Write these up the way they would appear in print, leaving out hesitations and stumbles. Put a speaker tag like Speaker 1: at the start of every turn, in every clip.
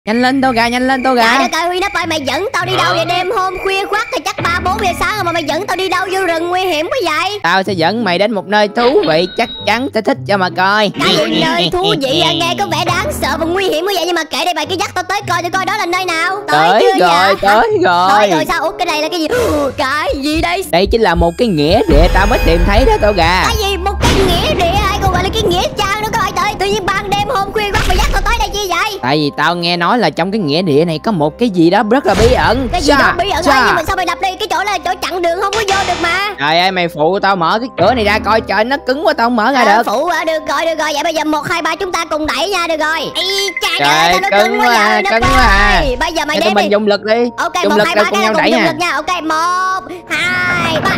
Speaker 1: Nhanh lên Tô Gà, nhanh lên Tô Gà.
Speaker 2: Trời đất ơi Huy Nấp ơi, mày dẫn tao đi đâu vậy? Đêm hôm khuya khoắt thì chắc 3-4 giờ sáng rồi mà mày dẫn tao đi đâu vô rừng nguy hiểm quá vậy?
Speaker 1: Tao sẽ dẫn mày đến một nơi thú vị, chắc chắn sẽ thích cho mà coi.
Speaker 2: Cái gì nơi thú vị à? Nghe có vẻ đáng sợ và nguy hiểm quá vậy, nhưng mà kệ đây, mày cứ dắt tao tới coi cho coi đó là nơi nào.
Speaker 1: Tới
Speaker 2: chưa
Speaker 1: rồi, tới rồi.
Speaker 2: Tới rồi sao? Ủa cái này là cái gì? Cái gì đây?
Speaker 1: Đây chính là một cái nghĩa địa tao mới tìm thấy đó Tô Gà.
Speaker 2: Cái gì? Một cái nghĩa địa hay còn gọi là cái nghĩa trang nữa các bạn? Tự nhiên ban đêm hôm khuya khoắt mày dắt tao tới đây chi vậy?
Speaker 1: Tại vì tao nghe nói là trong cái nghĩa địa này có một cái gì đó rất là bí ẩn.
Speaker 2: Cái gì đó bí ẩn thôi, nhưng mà sao mày đập đi? Cái chỗ là chỗ chặn đường không có vô được mà.
Speaker 1: Trời ơi, mày phụ tao mở cái cửa này ra coi, trời nó cứng quá tao không mở ra được.
Speaker 2: Phụ à, được rồi. Vậy bây giờ 1, 2, 3 chúng ta cùng đẩy nha, được rồi.
Speaker 1: Trời ơi,
Speaker 2: nó
Speaker 1: cứng quá à, cứng quá à.
Speaker 2: Bây giờ mày
Speaker 1: Để
Speaker 2: đếm
Speaker 1: mình
Speaker 2: đi.
Speaker 1: dùng lực đi.
Speaker 2: Ok,
Speaker 1: dùng
Speaker 2: 1,
Speaker 1: lực
Speaker 2: 2, 3
Speaker 1: cùng
Speaker 2: cái
Speaker 1: nhau
Speaker 2: cùng
Speaker 1: đẩy
Speaker 2: dùng
Speaker 1: nha.
Speaker 2: lực nha. Ok, 1, 2, 3.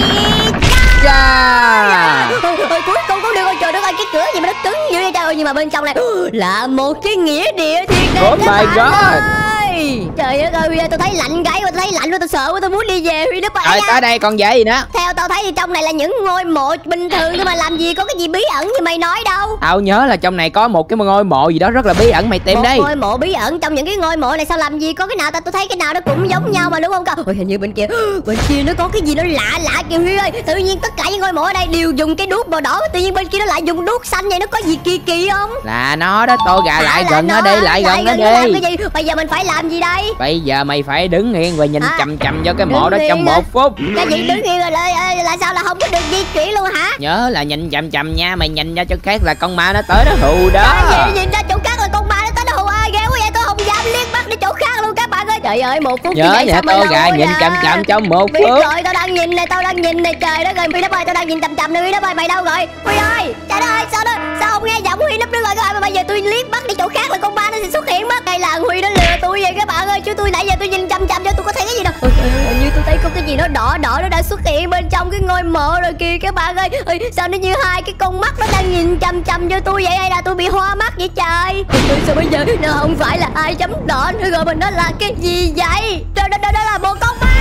Speaker 2: Cuối cùng cũng được rồi. Trời đất ơi, cái cửa gì mà nó cứng dữ vậy trời ơi. Nhưng mà bên trong này là một cái nghĩa địa thiệt đấy.
Speaker 1: Oh my god.
Speaker 2: Trời đất ơi, tôi thấy lạnh gáy, tôi thấy lạnh luôn, tôi sợ quá, tôi muốn đi về Huy Nấp ơi.
Speaker 1: Rồi tới đây còn dễ gì nữa.
Speaker 2: Theo tao thấy thì trong này là những ngôi mộ bình thường thôi mà, làm gì có cái gì bí ẩn như mày nói đâu.
Speaker 1: Tao nhớ là trong này có một cái ngôi mộ gì đó rất là bí ẩn, mày tìm đi.
Speaker 2: Một ngôi mộ bí ẩn? Trong những cái ngôi mộ này sao làm gì có cái nào tôi thấy cái nào nó cũng giống nhau mà, đúng không cậu? Ôi hình như bên kia nó có cái gì nó lạ kìa Huy ơi. Tự nhiên tất cả những ngôi mộ ở đây đều dùng cái đuốc màu đỏ, tự nhiên bên kia nó lại dùng đuốc xanh vậy, nó có gì kỳ không?
Speaker 1: Là nó đó Tô Gà, lại gần nó đi, lại gần nó đi.
Speaker 2: Cái gì? Bây giờ mình phải làm gì đây?
Speaker 1: Bây giờ mày phải đứng yên và nhìn chằm chằm vào cái mộ đó trong 1 phút.
Speaker 2: Cái gì đứng yên rồi là sao, là không có được di chuyển luôn hả?
Speaker 1: Nhớ là nhìn chằm chằm nha, mày nhìn ra chỗ khác là con ma nó tới đó hù đó.
Speaker 2: Cái gì? Nhìn ra chỗ khác là con ma nó tới đó hù? Ai ghê quá vậy, tôi không dám liếc mắt đi chỗ khác luôn các bạn ơi. Trời ơi, 1 phút
Speaker 1: nhớ nè Tô Gà, nhìn chằm chằm trong 1 phút.
Speaker 2: Biết rồi, tao đang nhìn này, trời đất ơi. Huy Nấp ơi, tao đang nhìn chằm chằm này. Huy Nấp ơi, mày đâu rồi? Huy ơi, trời đất ơi, sao không nghe giọng Huy Nấp nữa rồi các bạn? Mà bây giờ tôi liếc mắt đi chỗ khác là con ma nó sẽ xuất hiện mất. Đây là Huy nó lừa tôi vậy các bạn ơi, chứ tôi nãy giờ tôi nhìn chằm chằm cho tôi có thấy cái gì đâu. Như tôi thấy có cái gì nó đỏ nó đang xuất hiện bên trong cái ngôi mộ rồi kìa các bạn ơi. Sao nó như hai cái con mắt nó đang nhìn chằm chằm vô tôi vậy, hay là tôi bị hoa mắt vậy trời? Sao bây giờ nó không phải là ai chấm đỏ nữa rồi, mà nó là cái gì vậy? Đó là một con ma.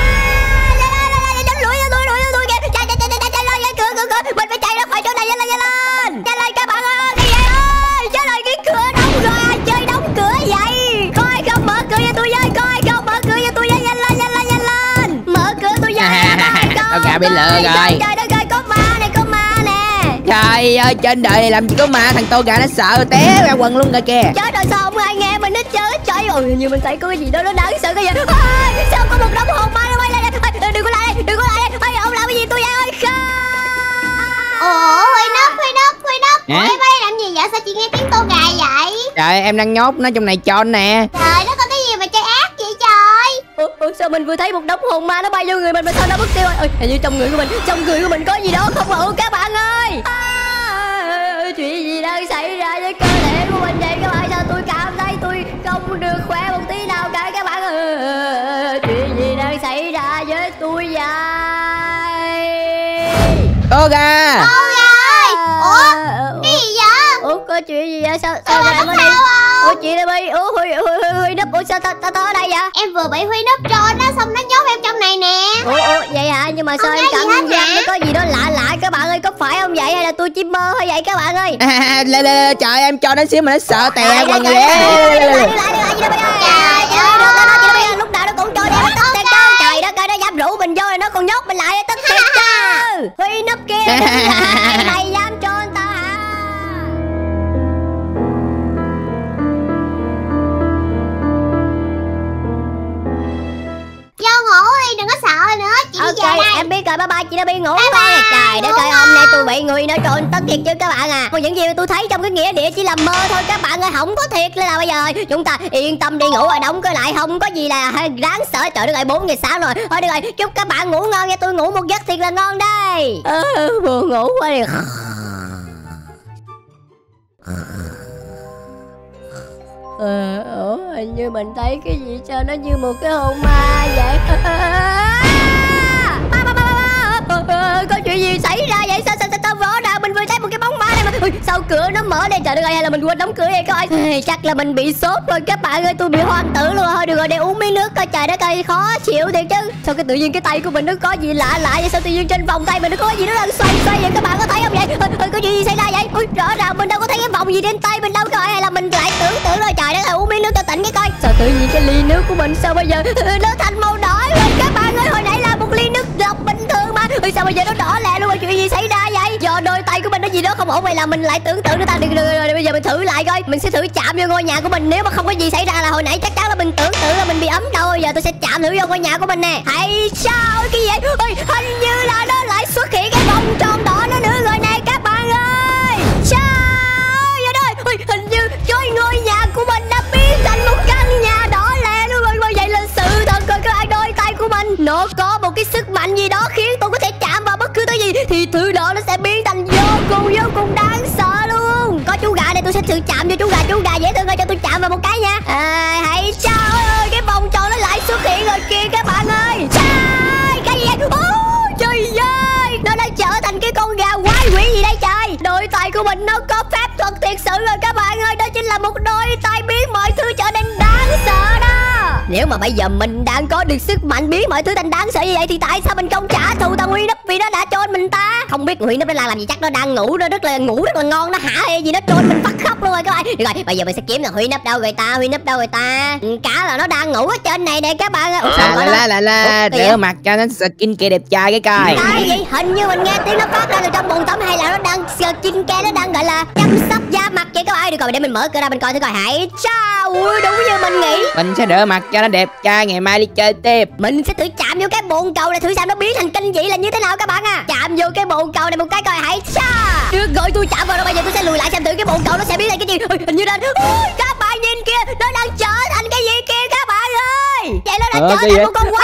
Speaker 2: Lùi kìa, chạy cửa, mình phải chạy ra khỏi chỗ này, nhanh lên các bạn ơi. Cái gì ơi, chết rồi, cái cửa đóng rồi, ai chơi đóng cửa vậy? Coi không mở cửa cho tôi với, nhanh lên, mở cửa tôi với.
Speaker 1: Tô Gà bị lừa rồi.
Speaker 2: Trời đất ơi, có ma nè.
Speaker 1: Trời ơi, trên đời này làm gì có ma, thằng Tô Gà nó sợ té ra quần luôn rồi kìa.
Speaker 2: Chết rồi, sao không ai nghe mình hết trơn? Trời ơi, như mình thấy có cái gì đó nó đáng sợ cái gì. Sao có một đống hồn ma nó quay lại đây? Đừng có lại đây. Ông làm cái gì tôi ơi?
Speaker 3: Ủa Huy Nấp Ủa em ơi, làm gì vậy? Sao chị nghe tiếng Tô Gà vậy?
Speaker 1: Trời, em đang nhốt nó trong này cho nè.
Speaker 3: Trời, nó có cái gì mà chơi ác vậy trời?
Speaker 2: Ủa sao mình vừa thấy một đống hồn ma nó bay vô người mình mà sao nó mất tiêu rồi? Hình như trong người của mình có gì đó không ổn các bạn ơi. Chuyện gì đang xảy ra với cơ thể của mình vậy các bạn? Sao tôi cảm thấy tôi không được khỏe một tí nào cả các bạn ơi? Chuyện gì đang xảy ra với tôi vậy?
Speaker 1: Tô Gà
Speaker 3: ơi! Ủa? Cái gì vậy?
Speaker 2: Ủa có chuyện gì vậy? Sao
Speaker 3: em ở đây?
Speaker 2: Ủa chị đây Bi? Ủa Huy Nấp, ủa sao tao ở đây vậy?
Speaker 3: Em vừa bị Huy Nấp trôn á, xong nó nhốt em trong này nè.
Speaker 2: Ủa vậy hả? Nhưng mà sao em cảm giác nó có gì đó lạ các bạn ơi, có phải không vậy, hay là tôi chỉ mơ hay vậy các bạn ơi?
Speaker 1: Trời, em cho nó xíu mà nó sợ tè quần
Speaker 2: lại. Lúc nào nó cũng trôi đeo tất thiệt chứ. Trời đất ơi, nó dám rủ mình vô rồi nó còn nhốt mình lại tất thiệt chứ. Huy Nấp kia mày dám trôn tao hả?
Speaker 3: Vô ngủ đi, đừng có sợ nữa, chị đi về đây.
Speaker 2: Em biết rồi, bye bye chị đã bị ngủ rồi. Trời đất ơi, hôm nay tôi bị người nó trộn tất thiệt chứ các bạn à. Còn những gì tôi thấy trong cái nghĩa địa chỉ là mơ thôi các bạn ơi, không có thiệt. Nên là bây giờ chúng ta yên tâm đi ngủ rồi, đóng cửa lại, không có gì là đáng sợ. Trời đất ơi, 4 giờ sáng rồi. Thôi được rồi, chúc các bạn ngủ ngon nha, tôi ngủ một giấc thiệt là ngon đây. Buồn ngủ quá đi. Hình như mình thấy cái gì sao nó như một cái hồn ma vậy. Có chuyện gì xảy ra vậy? Sao rõ ràng mình vừa thấy một cái bóng ma này Ui, sao cửa nó mở đây trời đất ơi, hay là mình quên đóng cửa vậy các bạn? Chắc là mình bị sốt rồi các bạn ơi, tôi bị hoang tử luôn. Thôi được rồi, để uống miếng nước coi. Trời đất ơi, khó chịu thiệt chứ. Sao cái tự nhiên cái tay của mình nó có gì lạ lạ vậy? Sao tự nhiên trên vòng tay mình nó có gì nó đang xoay xoay vậy? Các bạn có thấy không vậy? Có chuyện gì xảy ra vậy? Ui, rõ ràng mình đâu có thấy cái vòng gì trên tay mình đâu coi. Hay là mình lại tưởng rồi. Trời đất ơi, uống miếng nước cho tỉnh cái coi. Sao tự nhiên cái ly nước của mình sao bây giờ nó thành màu đỏ rồi các bạn ơi? Hồi nãy là một ly nước lọc bình thường mà. Ui, sao bây giờ nó đỏ lẹ luôn rồi? Chuyện gì xảy ra vậy? Do đôi tay của mình nó gì đó không ổn, vậy là mình lại tưởng nữa ta. Được, bây giờ mình thử lại coi. Mình sẽ thử chạm vô ngôi nhà của mình. Nếu mà không có gì xảy ra là hồi nãy chắc chắn là mình tưởng là mình bị ấm đâu. Giờ tôi sẽ chạm thử vô ngôi nhà của mình nè. Hay sao cái gì vậy? Ôi, hình như là nó lại xuất hiện cái vòng tròn đỏ nó nữa rồi nè các bạn ơi. Sao vậy đó? Ôi, hình như cái ngôi nhà của mình đã biến thành một căn nhà đỏ lẹ luôn rồi. Vậy là sự thật rồi các bạn. Đôi tay của mình nó có một cái sức mạnh gì đó khiến tôi có thể chạm vào bất cứ thứ gì thì thứ đó nó sẽ biến thành vô cùng đáng sợ luôn. Có chú gà này, tôi sẽ thử chạm vô chú gà dễ thương, cho tôi chạm vào một cái nha. Hãy sao ơi, cái vòng tròn nó lại xuất hiện rồi kìa các bạn ơi. Cái gì vậy? Trời ơi, nó đã trở thành cái con gà quái quỷ gì đây trời. Đôi tay của mình nó có phép thuật thiệt sự rồi các bạn ơi. Đó chính là một đôi tay biến mọi thứ trở nên đáng sợ đó. Nếu mà bây giờ mình đang có được sức mạnh biến mọi thứ thành đáng sợ như vậy thì tại sao mình không trả thù thằng Huy Núp vì nó đã trôn mình ta? Không biết Huy Núp nó đang làm gì, chắc nó đang ngủ, nó rất là ngon, nó hả hay gì nó trôn mình phát khóc luôn rồi các bạn. Được rồi, bây giờ mình sẽ kiếm là Huy Núp đâu rồi ta? Cá là nó đang ngủ ở trên này nè các bạn ơi.
Speaker 1: Rửa mặt cho nó skin kia đẹp trai cái coi.
Speaker 2: Cái gì? Hình như mình nghe tiếng nó phát ra từ trong bồn tắm, hay là nó đang skin care, nó đang gọi là chăm sóc da mặt vậy các bạn. Được rồi, để mình mở cửa ra mình coi thử coi. Hãy chao, ui đúng như mình nghĩ.
Speaker 1: Mình sẽ rửa mặt cho nó đẹp trai, ngày mai đi chơi tiếp.
Speaker 2: Mình sẽ thử chạm vô cái bồn cầu này thử xem nó biến thành kinh dị là như thế nào các bạn à. Chạm vô cái bồn cầu này một cái coi. Hãy cha. Được rồi, tôi chạm vào rồi, bây giờ tôi sẽ lùi lại xem thử cái bồn cầu nó sẽ biến thành cái gì. Hình như là các bạn nhìn kia, nó đang trở thành cái gì kia các bạn ơi. Vậy nó đang trở thành một con quái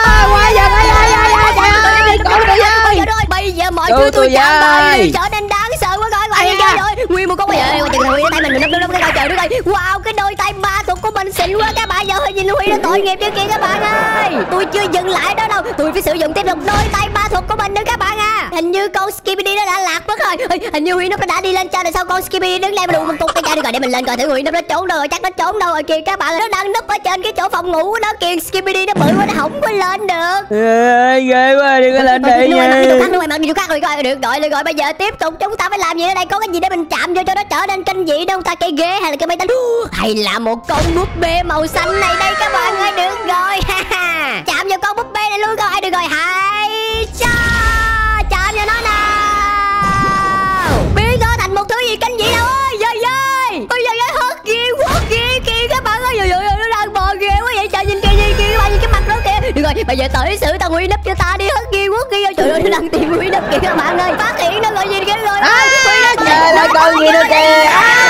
Speaker 2: vật. Bây giờ mọi thứ tôi chạm vào trở nên đáng sợ quá coi. Rồi nguyên một con quái vật. Tay mình nấp cái coi. Trời đất ơi, wow, cái đôi tay ma thuật của mình xịn quá các bạn. Giờ hơi nhìn Huy nó tội nghiệp chứ kìa các bạn ơi. Tôi chưa dừng lại đó đâu, tôi phải sử dụng tiếp một đôi tay ma thuật của mình nữa các bạn à. Hình như con Skibidi nó đã lạc mất rồi. Hình như Huy nó đã đi lên trên rồi. Sao con Skibidi đứng đây mà đụng một cục cái chai. Được rồi, để mình lên coi thử Huy nó trốn đâu rồi. Chắc nó trốn đâu rồi kìa các bạn. Nó đang núp ở trên cái chỗ phòng ngủ của nó kìa. Skibidi nó bự quá, nó không có lên được.
Speaker 1: Ghê quá, đừng có lên đây nha.
Speaker 2: Được rồi, bây giờ tiếp tục chúng ta phải làm gì ở đây? Có cái gì để mình chạm vô cho nó trở nên kinh dị đâu ta? Cái ghế hay là cái máy tính hay là một con búp bê màu xanh này đây các bạn ơi. Được rồi, chạm vào con búp bê này luôn coi. Được rồi, hay chạm vào nó nào. Biến nó thành một thứ gì kinh dị đâu ơi. Ôi giời ơi, hớt ghê quá kìa các bạn ơi. Nó đang bò ghê quá vậy trời. Nhìn kìa các bạn, nhìn cái mặt nó kìa. Được rồi, bây giờ tới xử thằng Huy Núp cho ta đi. Hớt ghê quá kìa. Trời ơi, nó đang tìm Huy Núp kìa các bạn ơi. Phát hiện nó gọi gì kìa rồi.
Speaker 1: Trời ơi, con gì nữa kìa.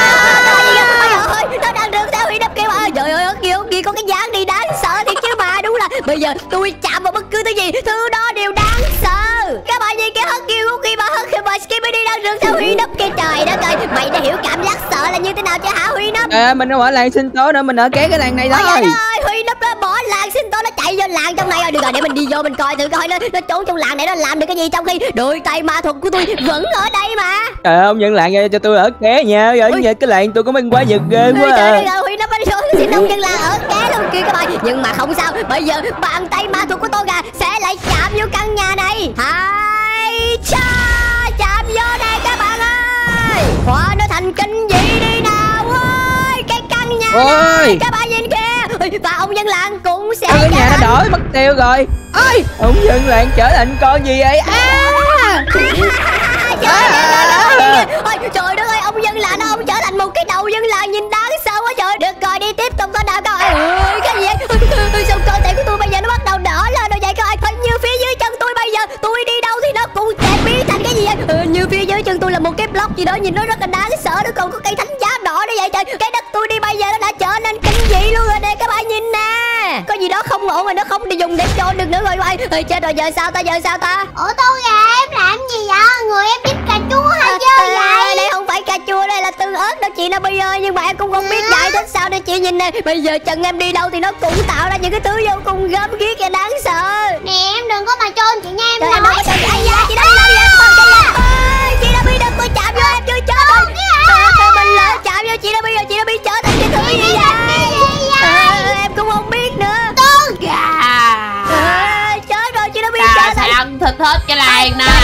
Speaker 2: Nó đang đường theo Huy Núp kìa mà. Trời ơi, hớt ghê có cái dáng đi đáng sợ thiệt chứ mà. Đúng là bây giờ tôi chạm vào bất cứ thứ gì, thứ đó đều đáng sợ. Các bạn nhìn cái hớt ghê khi mà Skibidi đang đường theo Huy Núp kìa. Trời đất ơi, mày đã hiểu cảm giác sợ là như thế nào chưa hả Huy Núp?
Speaker 1: Mình không ở làng sinh tố nữa, mình ở kế cái làng này thôi.
Speaker 2: Ôi ơi, Huy Núp nó bỏ làng sinh tố, nó chạy vô làng trong này rồi. Được rồi, để mình đi vô mình coi thử coi nó trốn trong làng này nó làm được cái gì, trong khi đôi tay ma thuật của tôi vẫn ở đây mà.
Speaker 1: Ông nhận làng cho tôi ở kế nha. Ở cái làng tôi có mấy quái vật ghê quá.
Speaker 2: Trời ơi, Huy Núp nó xin đông dân làng ở kế luôn kia các bạn. Nhưng mà không sao, bây giờ bàn tay ma thuật của tôi sẽ lại chạm vô căn nhà này. Hai cha, chạm vô đây các bạn ơi. Hóa nó thành kinh dị đi nào ơi. Cái căn nhà này các bạn nhìn kìa. Và ông dân làng cũng sẽ
Speaker 1: cái nhà nó đổi mất tiêu rồi. Ôi, ông dân làng trở thành con gì vậy?
Speaker 2: Trời đất ơi, ông dân làng ông trở thành một cái đầu dân làng nhìn đáng sợ quá trời. Được rồi, đi tiếp tục thôi nào các bạn. Cái gì vậy? Sao cơ thể của tôi bây giờ nó bắt đầu đỏ lên rồi vậy các bạn? Hình như phía dưới chân tôi bây giờ tôi đi đâu thì nó cũng sẽ biến thành cái gì vậy? Như phía dưới chân tôi là một cái block gì đó nhìn nó rất là đáng sợ. Nó còn có cây thánh giá đỏ đó vậy trời. Cái đất tôi đi bây giờ nó đã trở nên kinh dị luôn rồi nè các bạn nhìn nè. Có gì đó không ổn rồi, nó không đi dùng để trôn được nữa rồi các bạn. Chết rồi, giờ sao ta?
Speaker 3: Ủa tôi gà em làm gì vậy? Người em biết cà chua hay chưa vậy?
Speaker 2: Đây không phải cà chua, đây là tương ớt đó chị Nabi ơi. Nhưng mà em cũng không biết giải thích sao đây chị. Nhìn nè, bây giờ chân em đi đâu thì nó cũng tạo ra những cái thứ vô cùng gớm ghiếc và đáng sợ.
Speaker 3: Nè em đừng có mà trôn chị nha, em
Speaker 2: nói.
Speaker 3: nói.
Speaker 2: Chị Nabi chị Nabi đừng có chạm vô em chưa chết rồi.
Speaker 4: ăn thịt hết cái làng này.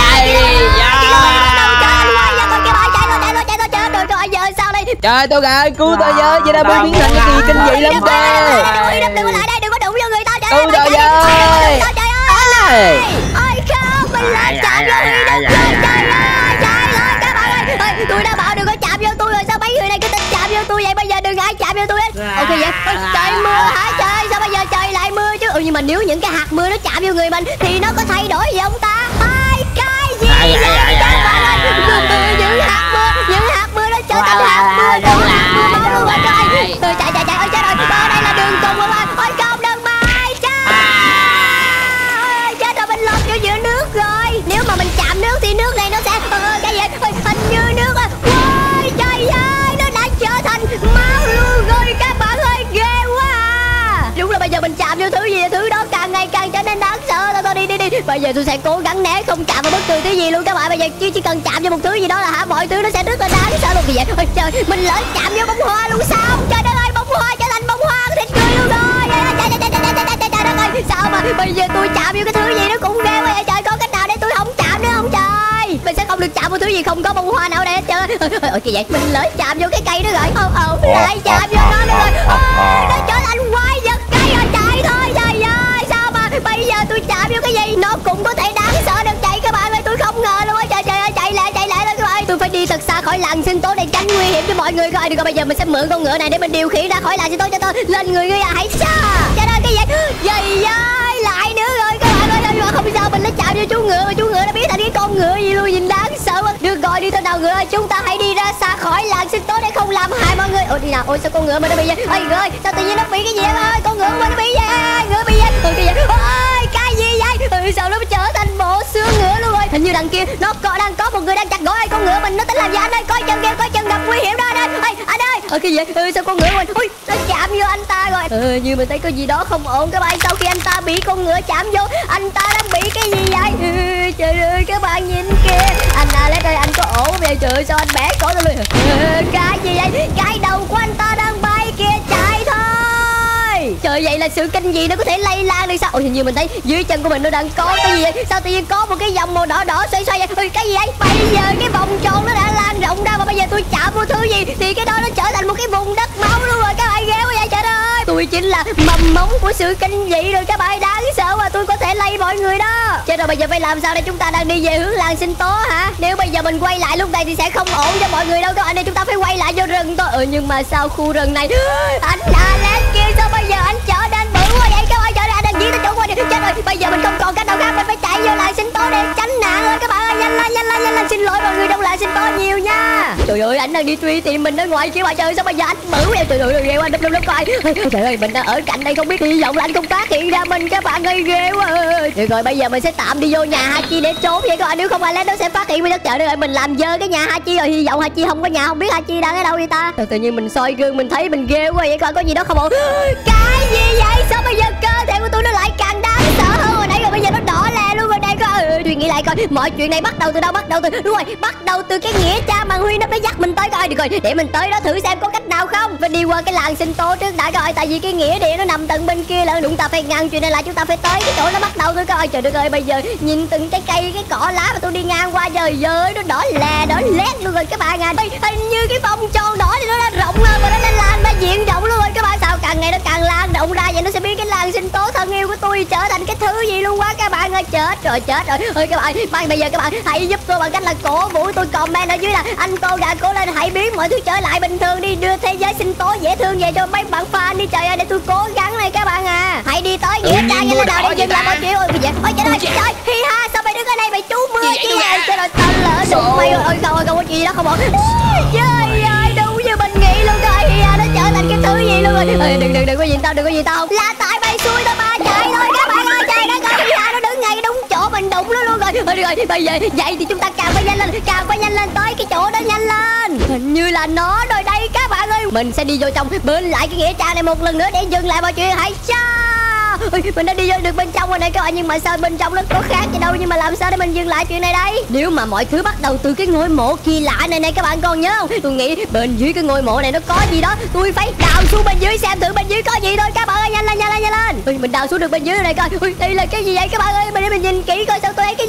Speaker 1: Trời tôi gà cứu tôi với, vậy đã mới biến thành cái gì kinh dị lắm kìa.
Speaker 2: Đừng có lại đây, đừng có đụng vô người tao.
Speaker 1: Cứu tôi với.
Speaker 2: Ôi không, mình lại chạm vô Huy Đất rồi. Trời ơi các bạn ơi, tôi đã bảo đừng có chạm vô tôi rồi, sao mấy người này cứ thích chạm vô tôi vậy? Bây giờ đừng ai chạm vô tôi hết. Ok vậy. Trời mưa hả trời? Sao bây giờ trời lại mưa chứ? Nhưng mà nếu những cái hạt mưa nó chạm vô người mình thì nó có thay đổi gì không ta? Cái gì vậy các bạn ơi? Những hạt mưa nó trở thành hạt mưa máu luôn rồi trời. Chạy ơi chết rồi, đây là đường cùng không anh? Ôi không, đừng bay chết rồi, mình lọt vô giữa nước rồi. Nếu mà mình chạm nước thì nước này nó sẽ cái gì? Hình như nước ôi trời ơi, nó đã trở thành máu luôn rồi các bạn ơi, ghê quá à. Đúng là bây giờ mình chạm vô thứ gì, thứ đó càng ngày càng trở nên đáng sợ. Thôi đi. Bây giờ tôi sẽ cố gắng né không chạm vào bất cứ thứ gì luôn các bạn. Bây giờ chỉ cần chạm vào một thứ gì đó là mọi thứ nó sẽ rất là đáng sợ luôn. Vì vậy ôi trời, mình lỡ chạm vô bông hoa luôn sao? Trời đất ơi, bông hoa trở thành bông hoa thịt người luôn rồi. Trời đất ơi, sao mà bây giờ tôi chạm vô cái thứ gì nó cũng ghê quá vậy trời. Có cách nào để tôi không chạm nữa không trời? Mình sẽ không được chạm vào thứ gì không có bông hoa nào đây hết trơn. Ôi kìa vậy, mình lỡ chạm vô cái cây nữa rồi. Lại chạm vô nó nữa rồi. Nó trở thành quái vật cây rồi chạy thôi. Trời ơi, sao mà bây giờ tôi chạm vô cái gì nó cũng có thể đáng sợ được vậy các bạn ơi. Tôi không ngờ luôn á. Trời ơi, chạy lại thôi các bạn. Tôi phải đi thật xa khỏi làng sinh tố để tránh nguy hiểm cho mọi người coi. Được rồi, bây giờ mình sẽ mượn con ngựa này để mình điều khiển ra khỏi làng sinh tố cho tôi. Lên người à, hãy xa. Trời ơi, cái gì ơi, lại nữa rồi các bạn ơi. Nhưng mà không sao, mình đã chạm vô chú ngựa mà chú ngựa đã biến thành cái con ngựa gì luôn, nhìn đáng sợ quá. Được rồi, đi thôi nào ngựa ơi, chúng ta hãy đi ra xa khỏi làng sinh tố để không làm hại mọi người. Ôi đi nào, ôi sao con ngựa mình nó bị vậy? Ôi ơi, sao tự nhiên nó bị cái gì ơi? Con ngựa mình nó bị vậy, ngựa bị vậy. Ôi cái gì? Ôi cái gì vậy? Sao nó trở thành bộ xương ngựa luôn rồi? Hình như đằng kia nó đang có một người đang chặt gỗ con ngựa mình. Nó tính làm gì anh ơi? Coi chân kia, coi chân gặp nguy hiểm đó anh ơi. Anh ơi, cái gì? Sao con ngựa mình nó chạm vô anh ta rồi? Như mình thấy có gì đó không ổn các bạn. Sau khi anh ta bị con ngựa chạm vô, anh ta đang bị cái gì vậy? Trời ơi các bạn nhìn kìa. Anh Alex ơi, anh có ổn vậy? Trời ơi, sao anh bẻ cổ tôi luôn? Cái gì vậy? Cái đầu của anh ta đang bay kìa, chạy thôi. Trời, vậy là sự kinh dị nó có thể lây lan đi sao? Ôi hình như mình thấy dưới chân của mình nó đang có cái gì vậy? Sao tự nhiên có một cái vòng màu đỏ xoay vậy? Cái gì vậy? Bây giờ cái vòng tròn nó đã lan rộng ra, mà bây giờ tôi chạm vô thứ gì thì cái đó nó trở thành một cái vùng đất máu luôn rồi các bạn. Ghê quá vậy trời ơi. Tôi chính là mầm mống của sự kinh dị rồi các bạn, đáng sợ mà tôi có thể lây mọi người đó. Chết rồi, bây giờ phải làm sao đây? Chúng ta đang đi về hướng làng sinh tố hả? Nếu bây giờ mình quay lại lúc này thì sẽ không ổn cho mọi người đâu các bạn. Đây chúng ta phải quay lại vô rừng thôi. Nhưng mà sao khu rừng này anh Alex kia sao bây giờ anh trở nên bự quá vậy các bạn? Trời ơi, anh đang giết tới chỗ qua đi. Chết rồi, bây giờ mình không còn cách nào khác, mình phải chạy vô làng sinh tố để tránh nạn rồi các bạn ơi. Nhanh lên, xin lỗi mọi người trong làng sinh tố nhiều nha. Trời ơi, anh đang đi truy tìm mình ở ngoài kia mà. Trời ơi, sao bây giờ anh bự vậy? Trời ơi, ghê quá, đâm coi. Trời ơi, mình đang ở cạnh đây, không biết hy vọng là anh không phát hiện ra mình các bạn ơi, ghê quá. Được rồi, bây giờ mình sẽ tạm đi vô nhà Hachi để trốn vậy các bạn. Nếu không ai nó sẽ phát hiện mình. Trời ơi, mình làm dơ cái nhà Hachi rồi, hy vọng Hachi không có nhà, không biết Hachi đang ở đâu vậy ta. Tự nhiên mình soi gương mình thấy mình ghê quá vậy các bạn, có gì đó không ổn. Cái gì vậy? Sao bây giờ cơ thể của tôi nó lại càng đáng sợ hơn hồi nãy rồi? Bây giờ nó đỏ lè luôn rồi đây các bạn. Suy nghĩ lại coi mọi chuyện này bắt đầu từ đâu? Đúng rồi, bắt đầu từ cái nghĩa trang mà Huy nó dắt mình tới coi. Được rồi, để mình tới đó thử xem có cách nào không. Phải đi qua cái làng sinh tố trước đã coi, tại vì cái nghĩa địa nó nằm tận bên kia lận. Chúng ta phải ngăn chuyện này lại, chúng ta phải tới cái chỗ nó bắt đầu thôi coi. Trời đất ơi, bây giờ nhìn từng cái cây, cái cỏ lá mà tôi đi ngang qua, trời ơi nó đỏ lè đỏ lét luôn rồi các bạn à. Hình như cái vòng tròn đỏ thì nó đã rộng hơn và nó đã lan ra diện rộng luôn rồi các bạn. Sao càng ngày nó càng lan rộng ra vậy? Nó sẽ biến cái làng sinh tố thân yêu của tôi trở thành cái thứ gì luôn quá các bạn ơi. Chết rồi. Ơi các bạn, bây giờ các bạn hãy giúp tôi bằng cách là cổ vũ tôi, comment ở dưới là anh Tô Gà cố lên, hãy biến mọi thứ trở lại bình thường đi, đưa thế giới sinh tố dễ thương về cho mấy bạn fan đi. Trời ơi, để tôi cố gắng này các bạn à. Hãy đi tới nghĩa trang như thế nào để dừng lại mọi chuyện. Ôi trời ơi, trời hi ha, sao mày đứng ở đây mày trú mưa chứ vậy? Trời ơi, tao lỡ đụng mày rồi. Ôi không có gì đó không ổn. Trời ơi, đúng như mình nghĩ luôn các bạn. Hi ha, nó trở thành cái thứ gì luôn rồi. Đừng có gì tao, là tại mày xui tao mà. Chạy thôi các bạn ơi, trời đất ơi, hi ha nó đứng ngay đúng chỗ mình đụng nó luôn rồi. Được rồi, bây giờ vậy thì chúng ta càng phải nhanh lên tới cái chỗ đó, nhanh lên. Hình như là nó rồi đây các bạn ơi. Mình sẽ đi vô trong bên lại cái nghĩa trang này một lần nữa để dừng lại mọi chuyện. Hãy cha. Mình đã đi vô được bên trong rồi này các bạn, nhưng mà sao bên trong nó có khác gì đâu. Nhưng mà làm sao để mình dừng lại chuyện này đây? Nếu mà mọi thứ bắt đầu từ cái ngôi mộ kỳ lạ này các bạn còn nhớ không? Tôi nghĩ bên dưới cái ngôi mộ này nó có gì đó. Tôi phải đào xuống bên dưới xem thử bên dưới có gì thôi các bạn ơi. Nhanh lên. Mình đào xuống được bên dưới này coi. Đây là cái gì vậy các bạn ơi? Mình nhìn kỹ coi sao tôi thấy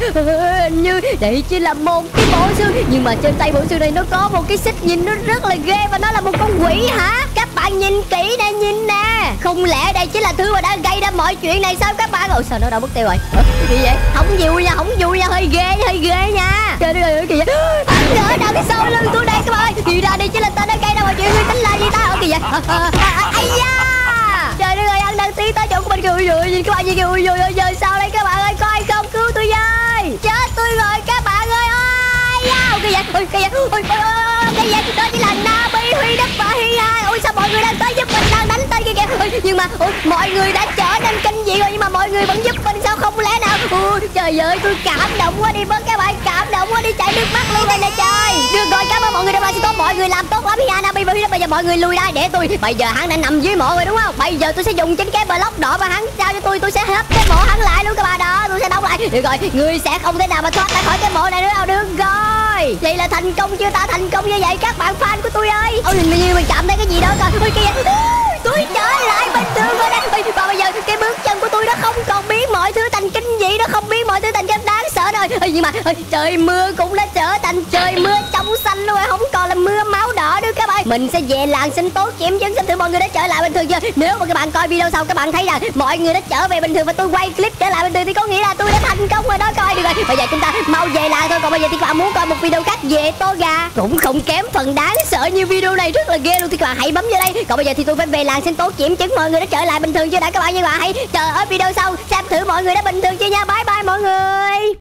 Speaker 2: như đây chỉ là một cái bộ xương, nhưng mà trên tay bộ xương này nó có một cái xích nhìn nó rất là ghê và nó là một con quỷ hả? Các bạn nhìn kỹ nè, nhìn nè, không lẽ đây chính là thứ mà đã gây ra mọi chuyện này sao các bạn? Ôi sao nó đâu mất tiêu rồi? Cái gì vậy? Không vui nha, không vui nha, hơi ghê nha. Trời ơi kìa, anh ở đâu cái sau lưng tôi đây các bạn ơi. Thì ra đây chính là tên đã gây ra mọi chuyện, tính là gì ta? Ở kìa, ai da, trời đất ơi, anh đang tiến tới chỗ của mình kìa. Ui nhìn các bạn, nhìn kìa, ui giờ sao đây các bạn ơi, có ai không cứu tôi với? Chết tôi rồi các bạn ơi. Cái gì? Cái gì? Đó chỉ là Nabi, Huy Đức và Hi Ha. Ôi sao mọi người đang tới giúp mình, đang đánh tên kìa. Nhưng mà mọi người đã trở nên kinh dị rồi, nhưng mà mọi người vẫn giúp mình sao, không lẽ nào? Trời ơi, tôi cảm động quá đi bớt các bạn, cảm động quá đi, chảy nước mắt luôn rồi nè trời. Được rồi, cảm ơn mọi người đã sẽ tốt, mọi người làm tốt lắm. Hi Ha, Nabi và Huy Đức, bây giờ mọi người lùi ra để tôi. Bây giờ hắn đã nằm dưới mộ rồi đúng không? Bây giờ tôi sẽ dùng chính cái block đỏ và hắn giao cho tôi sẽ hấp cái mộ hắn lại luôn các bạn. Đó, tôi sẽ đóng lại. Được rồi, ngươi sẽ không thể nào mà thoát ra khỏi cái mộ này nữa đâu. Được rồi, vậy là thành công chưa ta? Thành công như vậy các bạn fan của tôi ơi. Ôi như mình chạm thấy cái gì đó coi. Ôi kìa, tôi trở lại bình thường rồi đây. Và bây giờ cái bước chân của tôi nó không còn biến mọi thứ thành kinh dị, nó không biến mọi thứ thành cái đáng sợ rồi. Nhưng mà trời mưa cũng đã trở thành trời mưa trong xanh luôn rồi, không còn là mưa máu đỏ nữa các bạn. Mình sẽ về làng sinh tố kiểm chứng xem thử mọi người đã trở lại bình thường chưa. Nếu mà các bạn coi video sau các bạn thấy rằng mọi người đã trở về bình thường và tôi quay clip trở lại bình thường thì có nghĩa là tôi đã thành công rồi đó coi. Được rồi, bây giờ chúng ta mau về làng thôi. Còn bây giờ thì các bạn muốn coi một video khác về Toga cũng không kém phần đáng sợ như video này, rất là ghê luôn, thì các bạn hãy bấm vào đây. Còn bây giờ thì tôi phải về làng sinh tố kiểm chứng mọi người đã trở lại bình thường chưa đã các bạn. Nhưng mà hãy chờ ở video sau xem thử mọi người đã bình thường chưa nha. Bye bye mọi người.